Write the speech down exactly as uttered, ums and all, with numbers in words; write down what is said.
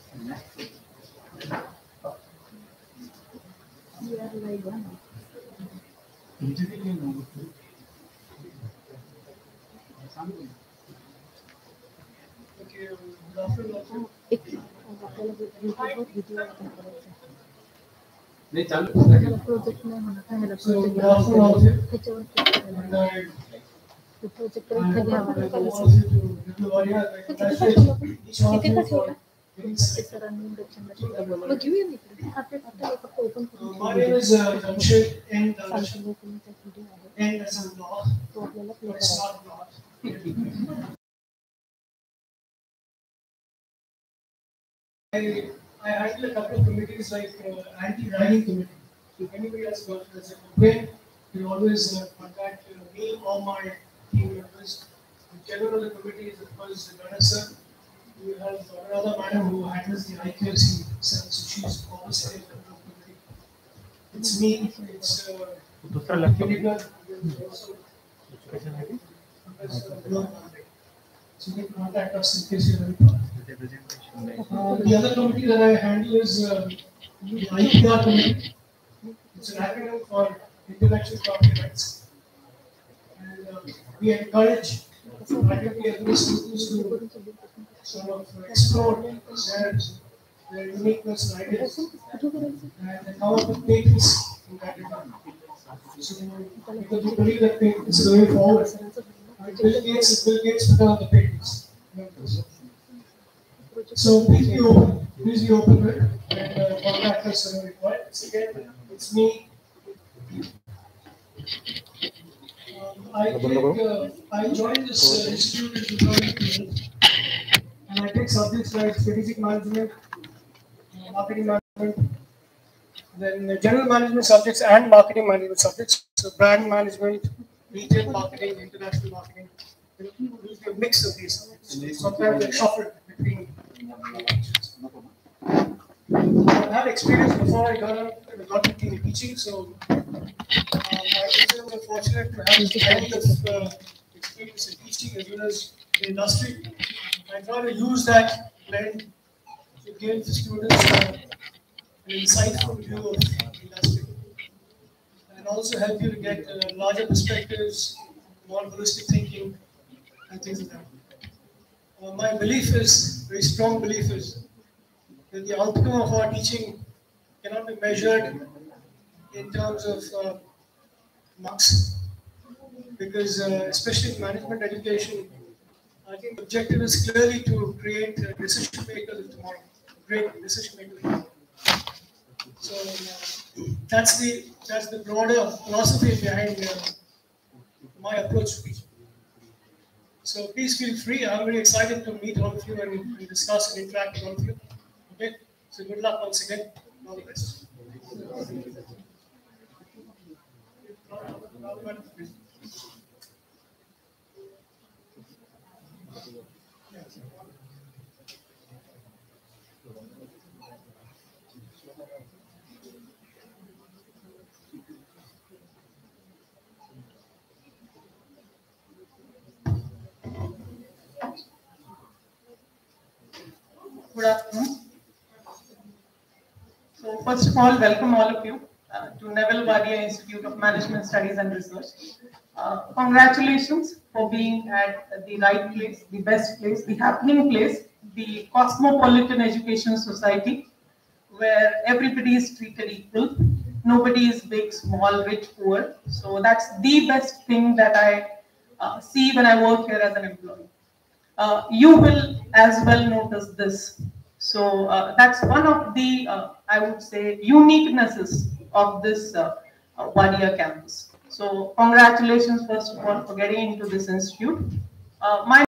नहीं चालू प्रोजेक्ट में होना था मेरा प्रोजेक्ट प्रोजेक्ट इथे घ्यावा किती का छोटा सरांनी इंडक्शनला बोलवलं मग घेऊया मी इकडे आता आता फक्त ओपन करून My name is uh, Jamshed and uh, and as a law, तो आपल्याला play but it's not law. I I handle a couple of committees like uh, anti-ragging committee. So if anybody has got as a complaint, you always uh, contact uh, me or my team members. The chairman of the committee is of course Ganesh sir. We have another madam who handles the I Q C cell, so she's oversight of the committee. It's me. It's uh, Kinika. Also, so you can contact us in case you have any problem. Uh, the other committee that I handle is uh, the I P R committee. It's an acronym for Intellectual Property Rights. And uh, we encourage practically every students to sort of explore their, their uniqueness and ideas and come up with patents in that regard. So, because we believe that patents is going forward. And Bill Gates is Bill Gates because of the patents. So please be open, please be open with and uh, contact us when required. It's again, it's me. Um, I take, uh, I joined this uh, institute in two thousand twelve, and I take subjects like strategic management, uh, marketing management, then uh, general management subjects and marketing management subjects. So brand management, retail marketing, international marketing. You know, usually a mix of these subjects. Sometimes they're shuffled between. I've had experience before I got out, I got into teaching, so um, I consider myself fortunate to have a kind of uh, experience in teaching as well as in industry. I try to use that blend to give the students uh, an insightful view of industry and also help you to get uh, larger perspectives, more holistic thinking, and things like that. Uh, my belief is, very strong belief is, that the outcome of our teaching cannot be measured in terms of uh, marks, because uh, especially in management education, I think the objective is clearly to create uh, decision makers of tomorrow, great decision makers of tomorrow. So uh, that's the that's the broader philosophy behind uh, my approach to teaching. So please feel free. I'm very excited to meet all of you and, and discuss and interact with all of you. Okay. So good luck once again. All the best. Good afternoon. So first of all, welcome all of you uh, to Neville Wadia Institute of Management Studies and Research. Uh, congratulations for being at the right place, the best place, the happening place, the Cosmopolitan Education Society, where everybody is treated equal. Nobody is big, small, rich, poor. So that's the best thing that I uh, see when I work here as an employee. Uh, you will as well notice this. So uh, that's one of the, uh, I would say, uniquenesses of this uh, uh, Wadia campus. So congratulations, first of all, for getting into this institute. Uh, my